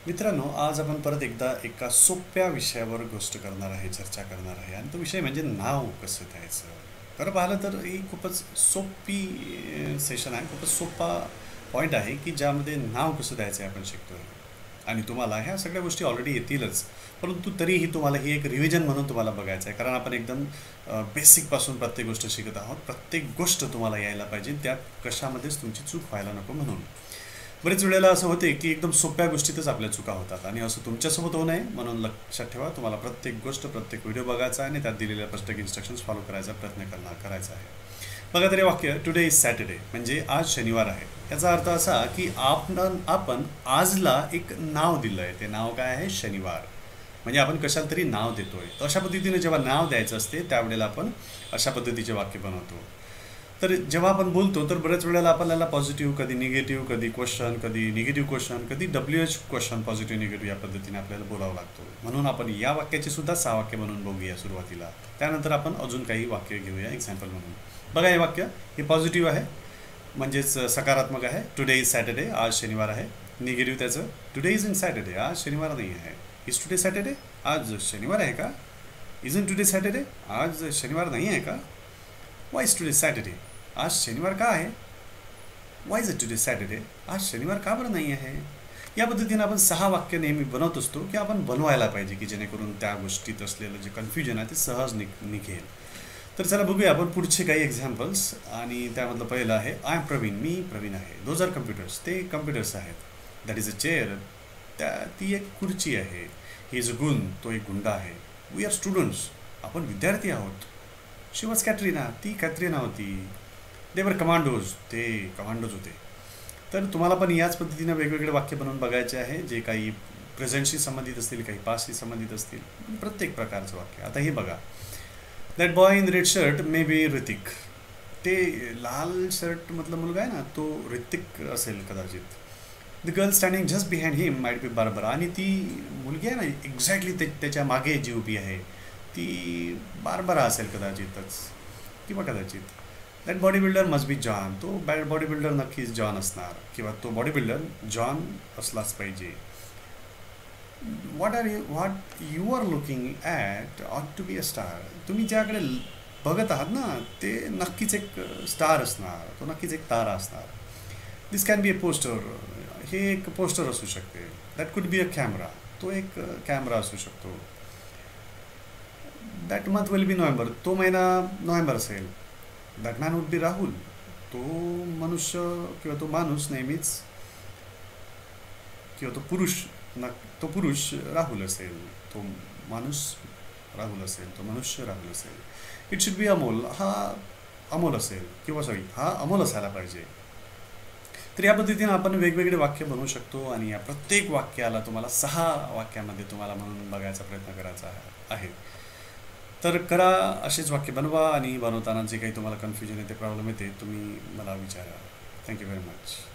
मित्रांनो, आज आपण परत एकदा एका सोप्या विषयावर गोष्ट करणार आहे, चर्चा करणार आहे आणि तो विषय म्हणजे नाव कसं द्यायचं. खरं पाहिलं तर ही खूपच सोपी सेशन आहे, खूपच सोपा पॉईंट आहे की ज्यामध्ये नाव कसं द्यायचं आहे आपण शिकतोय. आणि तुम्हाला ह्या सगळ्या गोष्टी ऑलरेडी येतीलच, परंतु तरीही तुम्हाला ही एक रिव्हिजन म्हणून तुम्हाला बघायचं आहे, कारण आपण एकदम बेसिकपासून प्रत्येक गोष्ट शिकत आहोत. प्रत्येक गोष्ट तुम्हाला यायला पाहिजे, त्यात कशामध्येच तुमची चूक व्हायला नको म्हणून. बरेच वेळेला असं होते की एकदम सोप्या गोष्टीतच आपल्या चुका होतात आणि असं तुमच्यासोबत होऊ नये म्हणून लक्षात ठेवा, तुम्हाला प्रत्येक गोष्ट, प्रत्येक व्हिडिओ बघायचा आहे आणि त्यात दिलेल्या प्रत्येक इन्स्ट्रक्शन्स फॉलो करायचा प्रयत्न करायचा आहे. बघा तरी वाक्य टुडे इज सॅटर्डे म्हणजे आज शनिवार आहे. याचा अर्थ असा की आपण आजला एक नाव दिलं आहे. ते नाव काय आहे? शनिवार. म्हणजे आपण कशाला तरी नाव देतोय. तर अशा पद्धतीने जेव्हा नाव द्यायचं असते त्यावेळेला आपण अशा पद्धतीचे वाक्य बनवतो. तर जेव्हा आपण बोलतो तर बऱ्याच वेळेला आपल्याला पॉझिटिव्ह, कधी निगेटिव्ह, कधी क्वेश्चन, कधी निगेटिव्ह क्वेश्चन, कधी WH क्वेश्चन, पॉझिटिव्ह निगेटिव्ह या पद्धतीने आपल्याला बोलावं लागतो. म्हणून आपण या वाक्याची सुद्धा 6 वाक्य बनवून बघूया सुरुवातीला. त्यानंतर आपण अजून काही वाक्य घेऊया एक्झाम्पल म्हणून. बघा हे वाक्य, हे पॉझिटिव्ह आहे म्हणजेच सकारात्मक आहे. टुडे इज सॅटर्डे, आज शनिवार आहे. निगेटिव्ह त्याचं, टुडे इज इन सॅटर्डे, आज शनिवार नाही आहे. इज टुडे सॅटर्डे, आज शनिवार आहे का? इज इन टुडे सॅटर्डे, आज शनिवार नाही आहे का? वाय इज टुडे सॅटर्डे, आज शनिवार का आहे? Why is it today Saturday, आज शनिवार का बरं नाही आहे? या पद्धतीने आपण 6 वाक्य नेहमी बनवत असतो की आपण बनवायला पाहिजे की जेणेकरून त्या गोष्टीत असलेलं जे कन्फ्युजन आहे ते सहज निघेल. तर चला बघूया आपण पुढचे काही एक्झाम्पल्स. आणि त्यामधलं पहिलं आहे आय एम प्रवीण, मी प्रवीण आहे. दोज आर कम्प्युटर्स, ते कम्प्युटर्स आहेत. दॅट इज अ चेअर, ती एक खुर्ची आहे. ही इज अ गुण, तो एक गुंडा आहे. वी आर स्टुडंट्स, आपण विद्यार्थी आहोत. शी वॉज कॅटरीना, ती कॅटरीना होती. देवर कमांडोज, ते कमांडोज होते. तर तुम्हाला पण याच पद्धतीने वेगवेगळे वाक्य बनवून बघायचे आहे, जे काही प्रेझेंटशी संबंधित असतील, काही पास्टशी संबंधित असतील, प्रत्येक प्रकारचं वाक्य. आता हे बघा, that boy in red shirt may be Hrithik. ते लाल शर्ट मधला मुलगा आहे ना, तो ऋतिक असेल कदाचित. The girl standing just behind him might be Barbara. आणि ती मुलगी आहे ना, एक्झॅक्टली त्याच्या मागे जी उभी आहे ती बारबरा असेल कदाचितच, किंवा कदाचित. That body builder must be John, तो बॉडी बिल्डर नक्कीच जॉन असणार, किंवा तो बॉडी बिल्डर जॉन असलाच पाहिजे. What you are looking at ought to be a star. तुम्ही ज्याकडे बघत आहात ना, ते नक्कीच एक स्टार असणार, तो नक्कीच एक तारा असणार. दिस कॅन बी अ पोस्टर, हे एक पोस्टर असू शकते. That could be a camera, तो एक कॅमेरा असू शकतो. That month will be November, तो महिना नोव्हेंबर असेल. That man would be Rahul, तो मनुष्य किंवा तो माणूस नेहमीच, किंवा तो पुरुष तो पुरुष राहुल असेल, तो माणूस राहुल असेल, तो मनुष्य राहुल असेल. इट शुड बी अमोल, हा अमोल असेल, किंवा सॉरी हा अमोल असायला पाहिजे. तर या पद्धतीने आपण वेगवेगळे वाक्य बनवू शकतो आणि या प्रत्येक वाक्याला तुम्हाला 6 वाक्यामध्ये तुम्हाला म्हणून बघायचा प्रयत्न करायचा आहे. तर करा, असेच वाक्य बनवा आणि बनवताना जे काही तुम्हाला कन्फ्युजन येते, प्रॉब्लेम येते, तुम्ही मला विचारा. Thank you very much.